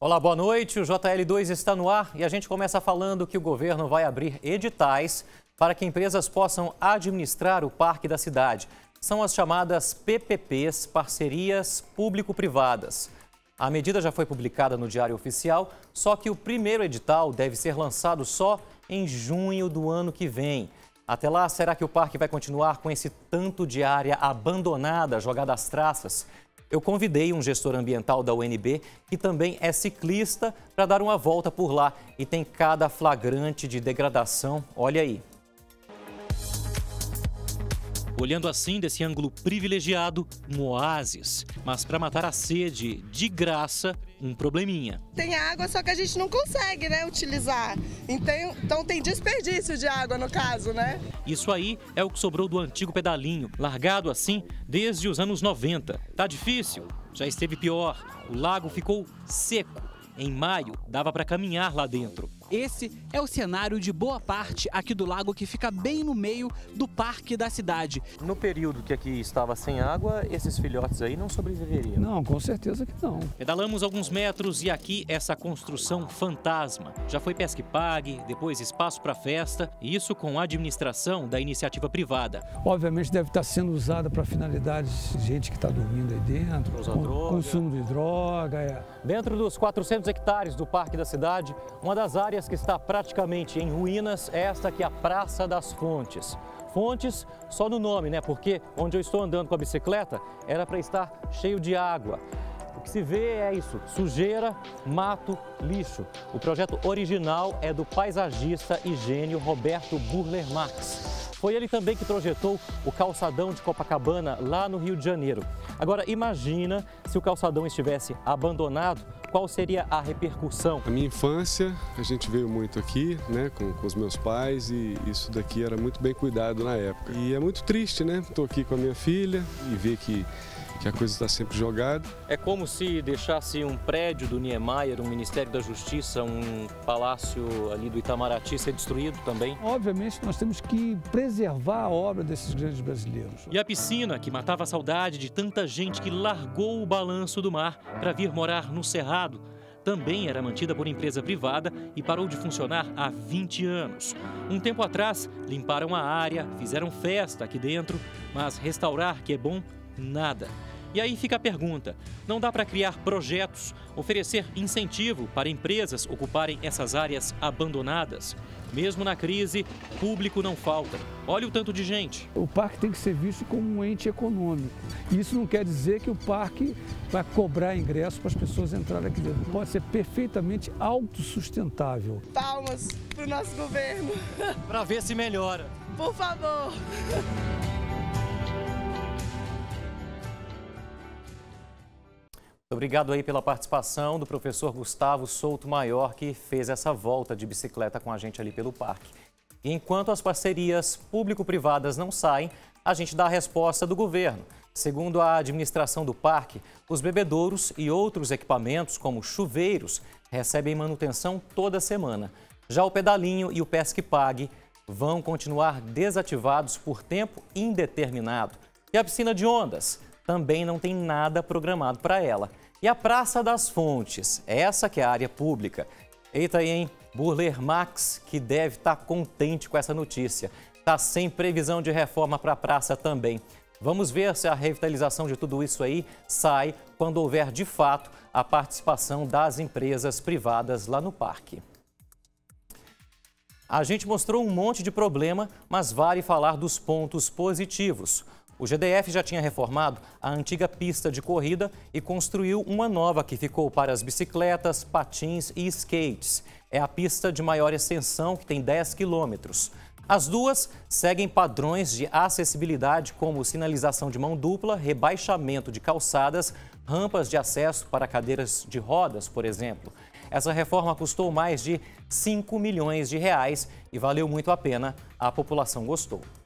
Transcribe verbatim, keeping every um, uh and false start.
Olá, boa noite. O J L dois está no ar e a gente começa falando que o governo vai abrir editais para que empresas possam administrar o parque da cidade. São as chamadas P P Ps, parcerias público-privadas. A medida já foi publicada no Diário Oficial, só que o primeiro edital deve ser lançado só em junho do ano que vem. Até lá, será que o parque vai continuar com esse tanto de área abandonada, jogada às traças? Eu convidei um gestor ambiental da U N B, que também é ciclista, para dar uma volta por lá. E tem cada flagrante de degradação. Olha aí. Olhando assim, desse ângulo privilegiado, um oásis. Mas para matar a sede, de graça, um probleminha. Tem água, só que a gente não consegue, né, utilizar. Então, então tem desperdício de água, no caso, né? Isso aí é o que sobrou do antigo pedalinho, largado assim desde os anos noventa. Tá difícil? Já esteve pior. O lago ficou seco. Em maio, dava para caminhar lá dentro. Esse é o cenário de boa parte aqui do lago, que fica bem no meio do parque da cidade. No período que aqui estava sem água, esses filhotes aí não sobreviveriam? Não, com certeza que não. Pedalamos alguns metros e aqui essa construção fantasma. Já foi pesca e pague, depois espaço para festa, e isso com a administração da iniciativa privada. Obviamente deve estar sendo usada para finalidades de gente que está dormindo aí dentro, Usa com, droga. consumo de droga. É. Dentro dos quatrocentos hectares do parque da cidade, uma das áreas que está praticamente em ruínas é esta que é a Praça das Fontes. Fontes só no nome, né? Porque onde eu estou andando com a bicicleta era para estar cheio de água. O que se vê é isso, sujeira, mato, lixo. O projeto original é do paisagista e gênio Roberto Burler Marx. Foi ele também que projetou o calçadão de Copacabana lá no Rio de Janeiro. Agora imagina se o calçadão estivesse abandonado, qual seria a repercussão? Na minha infância, a gente veio muito aqui, né, com, com os meus pais, e isso daqui era muito bem cuidado na época. E é muito triste, né? Estou aqui com a minha filha e ver que que a coisa está sempre jogada. É como se deixasse um prédio do Niemeyer, um Ministério da Justiça, um palácio ali do Itamaraty ser destruído também. Obviamente nós temos que preservar a obra desses grandes brasileiros. E a piscina, que matava a saudade de tanta gente que largou o balanço do mar para vir morar no Cerrado, também era mantida por empresa privada e parou de funcionar há vinte anos. Um tempo atrás, limparam a área, fizeram festa aqui dentro, mas restaurar que é bom, nada. E aí fica a pergunta, não dá para criar projetos, oferecer incentivo para empresas ocuparem essas áreas abandonadas? Mesmo na crise, público não falta. Olha o tanto de gente. O parque tem que ser visto como um ente econômico. Isso não quer dizer que o parque vai cobrar ingresso para as pessoas entrarem aqui dentro. Pode ser perfeitamente autossustentável. Palmas para o nosso governo. Para ver se melhora. Por favor. Obrigado aí pela participação do professor Gustavo Souto Maior, que fez essa volta de bicicleta com a gente ali pelo parque. E enquanto as parcerias público-privadas não saem, a gente dá a resposta do governo. Segundo a administração do parque, os bebedouros e outros equipamentos, como chuveiros, recebem manutenção toda semana. Já o pedalinho e o pesca e pague vão continuar desativados por tempo indeterminado. E a piscina de ondas também não tem nada programado para ela. E a Praça das Fontes, essa que é a área pública. Eita aí, hein? Burler Marx, que deve estar contente com essa notícia. Está sem previsão de reforma para a praça também. Vamos ver se a revitalização de tudo isso aí sai quando houver, de fato, a participação das empresas privadas lá no parque. A gente mostrou um monte de problema, mas vale falar dos pontos positivos. O G D F já tinha reformado a antiga pista de corrida e construiu uma nova que ficou para as bicicletas, patins e skates. É a pista de maior extensão, que tem dez quilômetros. As duas seguem padrões de acessibilidade, como sinalização de mão dupla, rebaixamento de calçadas, rampas de acesso para cadeiras de rodas, por exemplo. Essa reforma custou mais de cinco milhões de reais e valeu muito a pena. A população gostou.